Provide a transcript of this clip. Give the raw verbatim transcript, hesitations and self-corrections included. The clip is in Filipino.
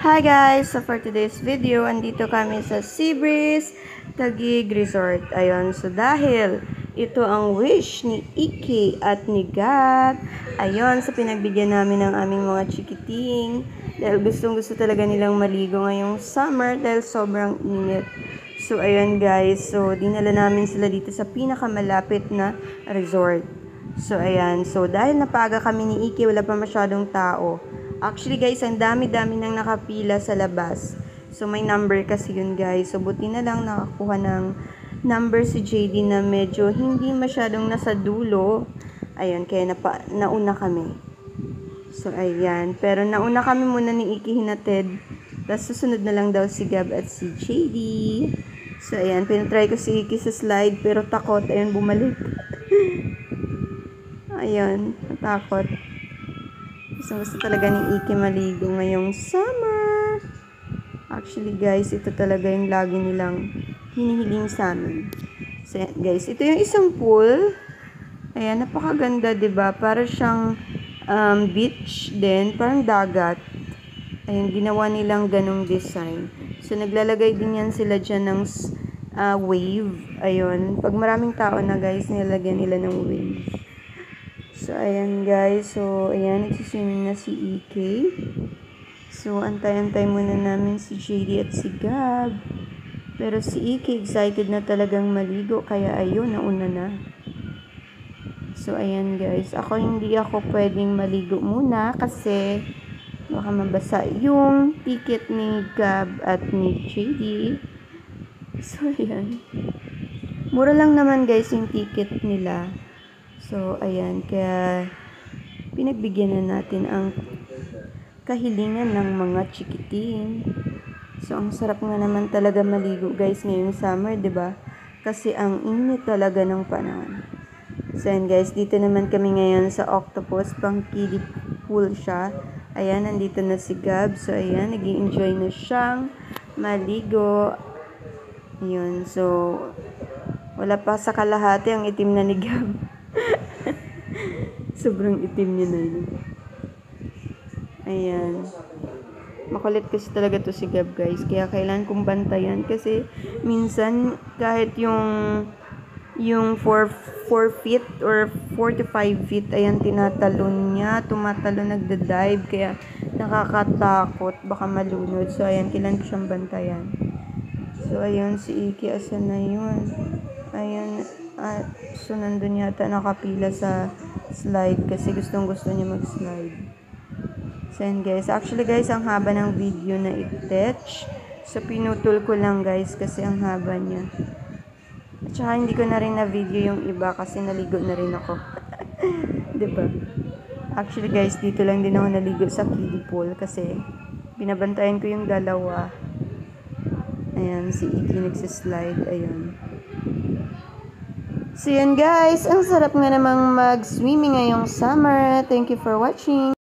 Hi guys! So for today's video, andito kami sa Seabreeze, Taguig Resort. Ayun, so dahil ito ang wish ni Iki at ni Gat, ayun, so pinagbigyan namin ng aming mga chikiting. Dahil gustong gusto talaga nilang maligo ngayong summer dahil sobrang init. So ayun guys, so dinala namin sila dito sa pinakamalapit na resort. So ayan, so dahil napaga kami ni Iki, wala pa masyadong tao. Actually guys, ang dami-dami nang nakapila sa labas. So may number kasi yun guys. So buti na lang nakakuha ng number si J D na medyo hindi masyadong nasa dulo. Ayun, kaya napa, nauna kami. So ayan, pero nauna kami muna ni Iki hinatid. Tapos susunod na lang daw si Gab at si J D. So ayan, pinatry ko si Iki sa slide pero takot. Ayun, bumalik. Ayun, natakot. Gusto gusto talaga ni Iki maligo ngayong summer. Actually guys, ito talaga yung lagi nilang hinihiling sa amin. So guys, ito yung isang pool. Ayan, napakaganda, diba? Para siyang um, beach din, parang dagat. Ayan, ginawa nilang ganong design. So naglalagay din yan sila dyan ng uh, wave. Ayun, pag maraming tao na guys, nilalagyan nila ng wave. So, ayan guys. So, ayan, nagsiswimming na si E K. So, antay-antay muna namin si J D at si Gab. Pero si E K excited na talagang maligo. Kaya ayun, nauna na. So, ayan guys. Ako hindi ako pwedeng maligo muna kasi baka mabasa yung ticket ni Gab at ni J D. So, ayan. Mura lang naman guys yung ticket nila. So, ayan, kaya pinagbigyan na natin ang kahilingan ng mga chikiting. So, ang sarap nga naman talaga maligo guys ngayong summer, 'di ba? Kasi ang init talaga ng panahon. So, ayan guys, dito naman kami ngayon sa Octopus, pang kiddie pool siya. Ayan, nandito na si Gab. So, ayan, nag-i-enjoy na siyang maligo. Ayun, so wala pa sa kalahati ang itim na ni Gab. Sobrang itim niya na yun. Ayan. Makulit kasi talaga to si Gab guys. Kaya kailangan kong bantayan. Kasi minsan kahit yung yung four feet or four to five feet, ayan, tinatalon niya. Tumatalon, nagda-dive. Kaya nakakatakot. Baka malunod. So ayan, kailangan ko siyang bantayan. So ayan, si Iki, asan na yun? Ayan. Ah, so nandun yata nakapila sa slide kasi gustong gusto niya mag-slide. So yun guys, actually guys, ang haba ng video na i-touch. So pinutol ko lang guys kasi ang haba niya. At saka hindi ko na rin na video yung iba kasi naligo na rin ako. Diba? Actually guys, dito lang din ako naligo sa kiddie pool kasi binabantayan ko yung dalawa. Ayan, si Iki nagsislide. Ayan. So yun guys, ang sarap nga namang mag-swimming ngayong summer. Thank you for watching.